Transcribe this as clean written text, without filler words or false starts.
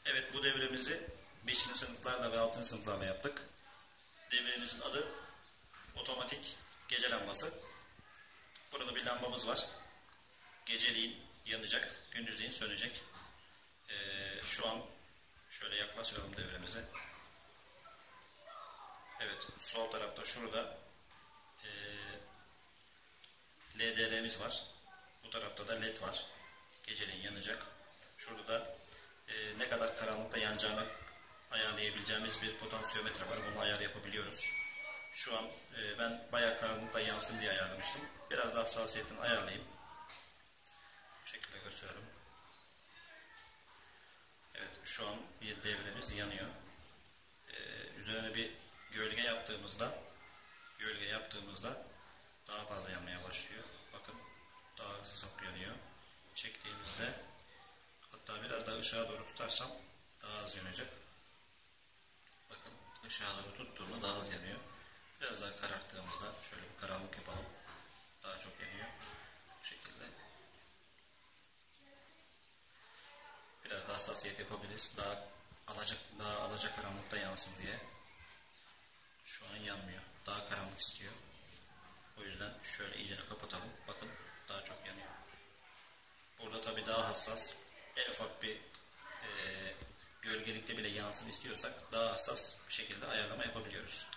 Evet, bu devremizi 5. sınıflarla ve 6. sınıflarla yaptık. Devremizin adı otomatik gece lambası. Burada bir lambamız var. Geceliğin yanacak, gündüzleyin sönecek. Şu an şöyle yaklaştıralım devremize. Evet, sol tarafta şurada LDR'miz var. Bu tarafta da LED var. Geceliğin yanacak. Şurada da ne kadar karanlıkta yanacağını ayarlayabileceğimiz bir potansiyometre var. Bunu ayar yapabiliyoruz. Şu an ben bayağı karanlıkta yansın diye ayarlamıştım. Biraz daha hassasiyetini ayarlayayım. Bu şekilde gösterelim. Evet, şu an bir devremiz yanıyor. Üzerine bir gölge yaptığımızda daha fazla yanmaya başlıyor. Bakın, daha hızlı yanıyor. Çektiğimizde, hatta biraz daha ışığa doğru tutarsam daha az yanacak. Bakın, ışığa doğru tuttuğumda daha az yanıyor. Biraz daha kararttığımızda şöyle bir karanlık yapalım. Daha çok yanıyor. Bu şekilde. Biraz daha hassasiyet yapabiliriz. Daha alacakaranlıkta yansın diye. Şu an yanmıyor. Daha karanlık istiyor. O yüzden şöyle iyice kapatalım. Bakın, daha çok yanıyor. Burada tabii daha hassas. En ufak bir gölgelikte bile yansın istiyorsak daha hassas bir şekilde ayarlama yapabiliyoruz.